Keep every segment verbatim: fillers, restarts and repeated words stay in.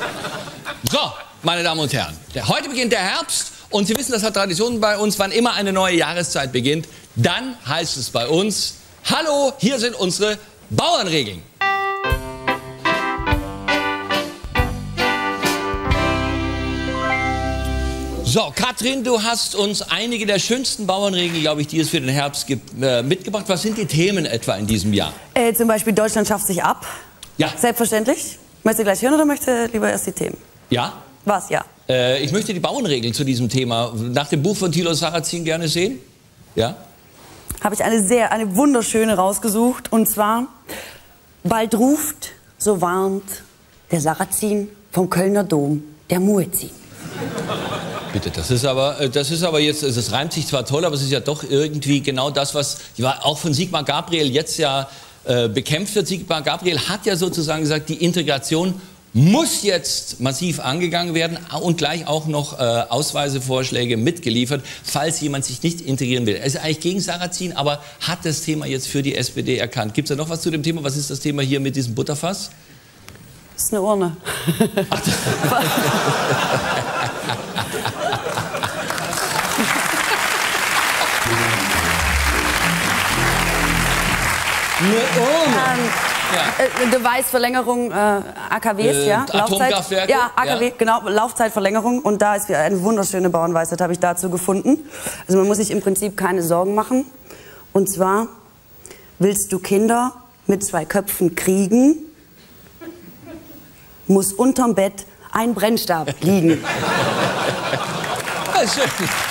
So, meine Damen und Herren, heute beginnt der Herbst und Sie wissen, das hat Tradition bei uns, wann immer eine neue Jahreszeit beginnt, dann heißt es bei uns, hallo, hier sind unsere Bauernregeln. So, Katrin, du hast uns einige der schönsten Bauernregeln, glaube ich, die es für den Herbst gibt, äh, mitgebracht. Was sind die Themen etwa in diesem Jahr? Äh, zum Beispiel Deutschland schafft sich ab. Ja. Selbstverständlich. Möchtest du gleich hören oder möchtest du lieber erst die Themen? Ja. Was, ja? Äh, ich möchte die Bauernregeln zu diesem Thema nach dem Buch von Thilo Sarrazin gerne sehen. Ja. Habe ich eine sehr, eine wunderschöne rausgesucht. Und zwar, bald ruft, so warnt der Sarrazin vom Kölner Dom der Muezzin. Bitte, das ist aber, das ist aber jetzt, es reimt sich zwar toll, aber es ist ja doch irgendwie genau das, was auch von Sigmar Gabriel jetzt ja äh, bekämpft wird. Sigmar Gabriel hat ja sozusagen gesagt, die Integration muss jetzt massiv angegangen werden und gleich auch noch äh, Ausweisevorschläge mitgeliefert, falls jemand sich nicht integrieren will. Er ist eigentlich gegen Sarrazin, aber hat das Thema jetzt für die S P D erkannt. Gibt es da noch was zu dem Thema? Was ist das Thema hier mit diesem Butterfass? Das ist eine Urne. Ach, Eine Urne. Ähm, ja. äh, du weißt, Verlängerung äh, A K Ws, äh, ja? Atomkraftwerke? Ja, A K W, ja. Genau, Laufzeitverlängerung. Und da ist eine wunderschöne Bauernweisheit, habe ich dazu gefunden. Also man muss sich im Prinzip keine Sorgen machen. Und zwar, willst du Kinder mit zwei Köpfen kriegen, muss unterm Bett ein Brennstab liegen. Ja, schön.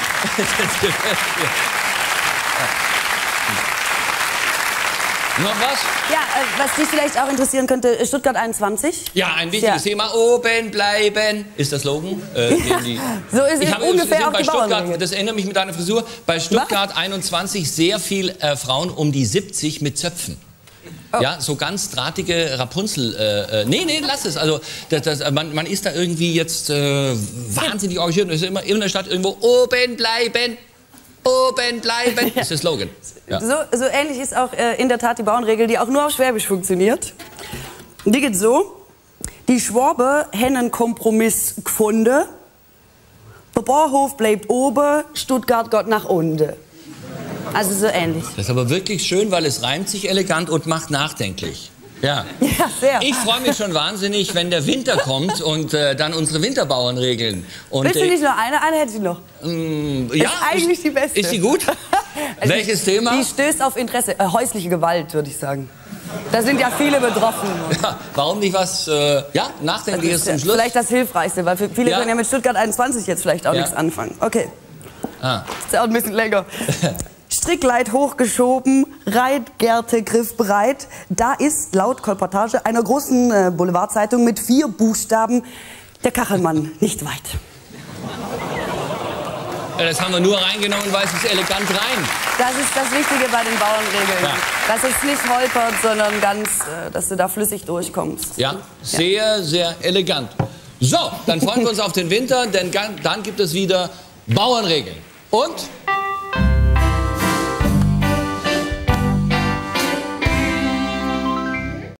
Noch was? Ja, äh, was dich vielleicht auch interessieren könnte, Stuttgart einundzwanzig. Ja, ein wichtiges ja. Thema. Oben bleiben ist das Slogan. Äh, ja, die, so ist es ungefähr auch bei die Stuttgart, das erinnert mich mit deiner Frisur. Bei Stuttgart was? einundzwanzig sehr viel äh, Frauen um die siebzig mit Zöpfen. Oh. Ja, so ganz drahtige Rapunzel. Äh, äh, nee, nee, lass es. Also, das, das, man, man ist da irgendwie jetzt äh, wahnsinnig engagiert. Es ist immer in der Stadt irgendwo oben bleiben. Oben bleiben, das ist der Slogan. Ja. So, so ähnlich ist auch äh, in der Tat die Bauernregel, die auch nur auf Schwäbisch funktioniert. Die geht so: Die Schwabe hennen Kompromiss gefunden, der Bauernhof bleibt oben, Stuttgart geht nach unten. Also so ähnlich. Das ist aber wirklich schön, weil es reimt sich elegant und macht nachdenklich. Ja. Ja, sehr. Ich freue mich schon wahnsinnig, wenn der Winter kommt und äh, dann unsere Winterbauernregeln. Und, Willst du nicht noch eine? Eine hätte ich noch. Mm, ja, ist eigentlich ist, die beste. Ist die gut? Also Welches Thema? Die stößt auf Interesse. Äh, häusliche Gewalt, würde ich sagen. Da sind ja viele betroffen. Ja, warum nicht was, äh, ja, Nachdenkliches zum Schluss? Vielleicht das Hilfreichste, weil viele ja. können ja mit Stuttgart einundzwanzig jetzt vielleicht auch ja. nichts anfangen. Okay. Ah. Das dauert ein bisschen länger. Strickleit hochgeschoben, Reitgerte griffbereit. Da ist laut Kolportage einer großen äh, Boulevardzeitung mit vier Buchstaben der Kachelmann nicht weit. Ja, das haben wir nur reingenommen, weil es ist elegant rein. Das ist das Wichtige bei den Bauernregeln. Ja. Dass es nicht holpert, sondern ganz, äh, dass du da flüssig durchkommst. Ja, sehr, ja. sehr elegant. So, dann freuen wir uns auf den Winter, denn dann gibt es wieder Bauernregeln. Und